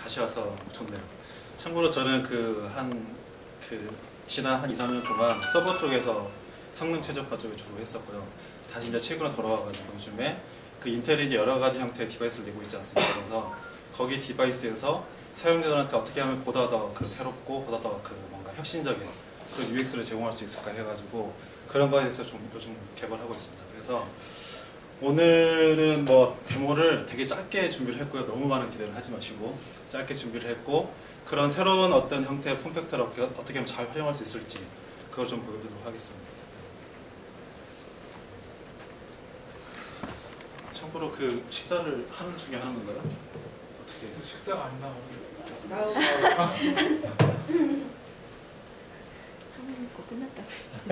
다시 와서 좋네요. 참고로 저는 지난 한 2, 3년 동안 서버 쪽에서 성능 최적화 쪽을 주로 했었고요. 다시 이제 최근에 돌아와가지고 요즘에 그 인텔이 여러 가지 형태의 디바이스를 내고 있지 않습니까? 그래서 거기 디바이스에서 사용자들한테 어떻게 하면 보다 더 새롭고 보다 더 뭔가 혁신적인 그런 UX를 제공할 수 있을까 해가지고 그런 거에 대해서 좀 요즘 개발하고 있습니다. 그래서 오늘은 뭐 데모를 되게 짧게 준비를 했고요. 너무 많은 기대를 하지 마시고 짧게 준비를 했고 그런 새로운 어떤 형태의 폼팩터를 어떻게 하면 잘 활용할 수 있을지 그걸 좀 보여드리도록 하겠습니다. 참고로 그 식사를 하는 중에 하는 건가요? 어떻게? 식사가 안 나오고. 곧 끝났다.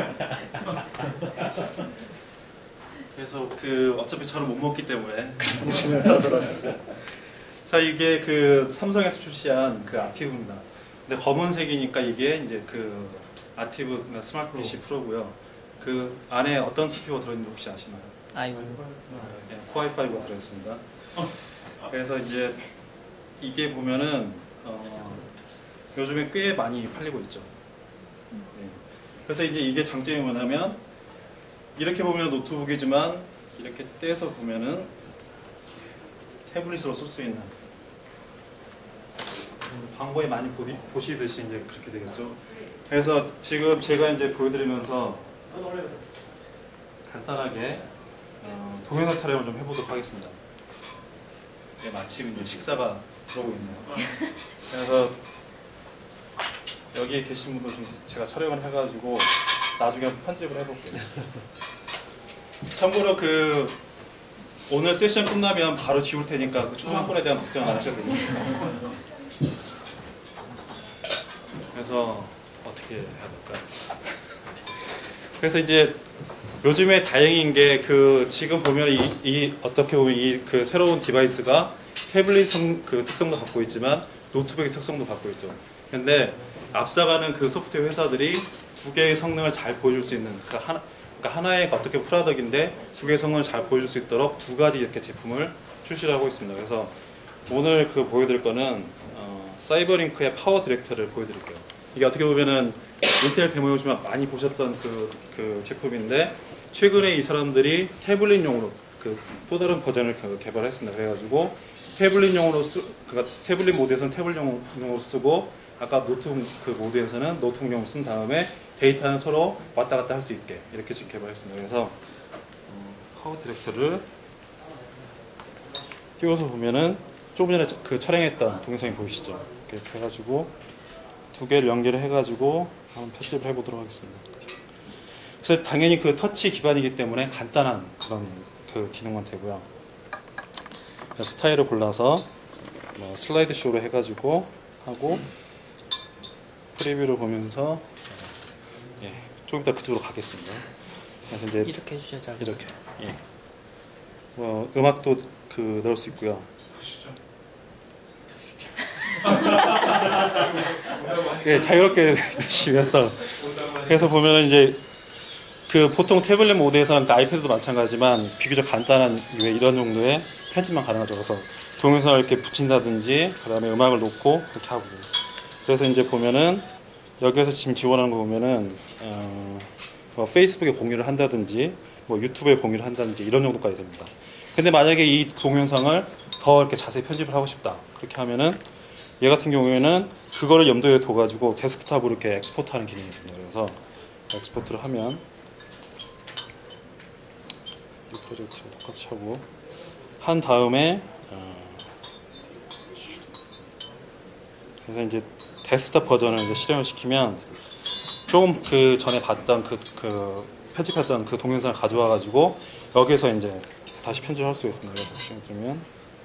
그래서 어차피 저는 못 먹기 때문에 그냥 진행하도록 하겠습니다. 자, 이게 삼성에서 출시한 아티브입니다. 근데 검은색이니까 이게 이제 아티브 그러니까 스마트 PC 프로고요. 그 안에 어떤 CPU 들어있는지 혹시 아시나요? 아이고. 네, 코어 i5가 들어있습니다. 그래서 이제 이게 보면은 요즘에 꽤 많이 팔리고 있죠. 네. 그래서 이제 이게 장점이 뭐냐면 이렇게 보면 노트북이지만 이렇게 떼서 보면은 태블릿으로 쓸 수 있는 광고에 많이 보시듯이 이제 그렇게 되겠죠. 그래서 지금 제가 이제 보여드리면서 간단하게 동영상 촬영을 좀 해보도록 하겠습니다. 네, 마침 이제 식사가 들어오고 있네요. 그래서 여기에 계신 분도 좀 제가 촬영을 해가지고 나중에 편집을 해볼게요. 참고로 오늘 세션 끝나면 바로 지울 테니까 초상권에 대한 걱정 안 하셔도 됩니다. 그래서 어떻게 해야 될까요? 그래서 이제 요즘에 다행인 게 지금 보면 어떻게 보면 새로운 디바이스가 태블릿 특성도 갖고 있지만 노트북의 특성도 갖고 있죠. 근데 앞서가는 소프트웨어 회사들이 두 개의 성능을 잘 보여줄 수 있는 그러니까 하나의 어떻게 프로덕트인데 두 개의 성능을 잘 보여줄 수 있도록 두 가지 이렇게 제품을 출시를 하고 있습니다. 그래서 오늘 보여드릴 거는 사이버링크의 파워 디렉터를 보여드릴게요. 이게 어떻게 보면은 인텔 데모 요즘에 많이 보셨던 제품인데 최근에 이 사람들이 태블릿용으로 또 다른 버전을 개발했습니다. 그래가지고 태블릿용으로 그러니까 태블릿 모드에서는 태블릿용으로 쓰고 아까 노트북 모드에서는 노트북용으로 쓴 다음에 데이터는 서로 왔다 갔다 할 수 있게 이렇게 지금 개발했습니다. 그래서 파워 디렉터를 띄워서 보면은 조금 전에 촬영했던 동영상이 보이시죠? 이렇게 해가지고 두 개를 연결을 해가지고 한번 편집을 해보도록 하겠습니다. 그래서 당연히 터치 기반이기 때문에 간단한 그런 기능만 되고요. 스타일을 골라서 슬라이드 쇼로 해가지고 하고 프리뷰를 보면서 조금 이따 그쪽으로 가겠습니다. 그래서 이제 이렇게 해주셔야죠. 이렇게 음악도 넣을 수 있고요. 자유롭게 드시면서 그래서 보면은 이제 보통 태블릿 모드에서는 아이패드도 마찬가지지만 비교적 간단한 이런 정도의 편집만 가능하죠. 그래서 동영상을 이렇게 붙인다든지 그 다음에 음악을 놓고 그렇게 하고 그래서 이제 보면은 여기에서 지금 지원하는 거 보면은 페이스북에 공유를 한다든지 유튜브에 공유를 한다든지 이런 정도까지 됩니다. 근데 만약에 이 동영상을 더 이렇게 자세히 편집을 하고 싶다 그렇게 하면은 얘 같은 경우에는 그거를 염두에 둬가지고 데스크탑으로 이렇게 엑스포트하는 기능이 있습니다. 그래서 엑스포트를 하면 이 프로젝트를 똑같이 하고 한 다음에 그래서 이제 데스크탑 버전을 이제 실행을 시키면 조금 전에 봤던 편집했던 동영상을 가져와 가지고 여기서 이제 다시 편집을 할 수가 있습니다. 그래서 실행 들면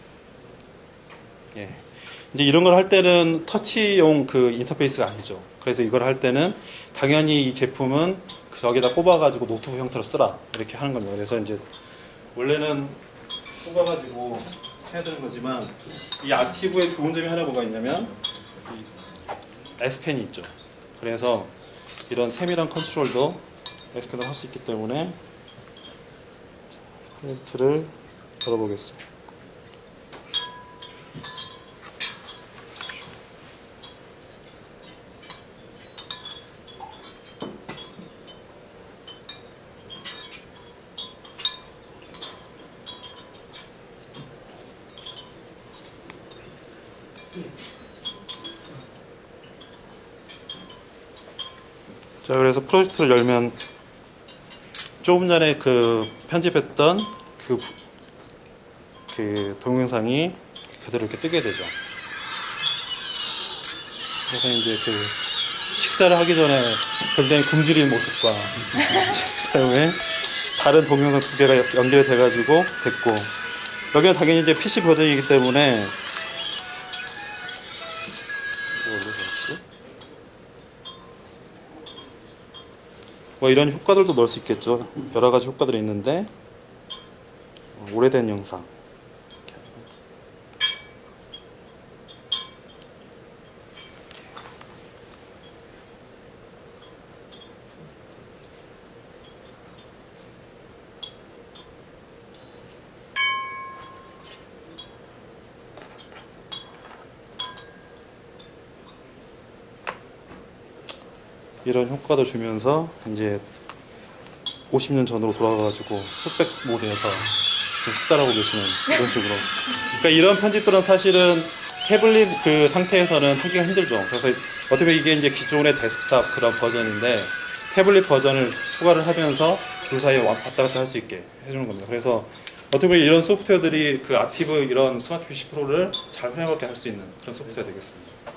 이제 이런 걸 할 때는 터치용 인터페이스가 아니죠. 그래서 이걸 할 때는 당연히 이 제품은 저기다 꼽아가지고 노트북 형태로 쓰라 이렇게 하는 겁니다. 그래서 이제 원래는 꼽아가지고 해야 되는 거지만 이 아티브의 좋은 점이 하나 뭐가 있냐면 이 S펜이 있죠. 그래서 이런 세밀한 컨트롤도 S펜으로 할 수 있기 때문에 프린트를 열어보겠습니다. 자, 그래서 프로젝트를 열면 조금 전에 그 편집했던 그 동영상이 그대로 이렇게 뜨게 되죠. 그래서 이제 그 식사를 하기 전에 굉장히 굶주린 모습과 사용에 다른 동영상 두 개가 연결이 돼가지고 됐고, 여기는 당연히 이제 PC 버전이기 때문에 뭐 이런 효과들도 넣을 수 있겠죠. 여러 가지 효과들이 있는데, 오래된 영상. 이런 효과도 주면서 이제 50년 전으로 돌아가가지고 흑백 모드에서 지금 식사를 하고 계시는 이런 식으로. 그러니까 이런 편집들은 사실은 태블릿 그 상태에서는 하기가 힘들죠. 그래서 어떻게 보면 이게 이제 기존의 데스크탑 그런 버전인데 태블릿 버전을 추가를 하면서 둘 사이에 왔다 갔다 할 수 있게 해주는 겁니다. 그래서 어떻게 보면 이런 소프트웨어들이 그 아티브 이런 스마트 PC 프로를 잘 활용하게 할 수 있는 그런 소프트웨어 되겠습니다.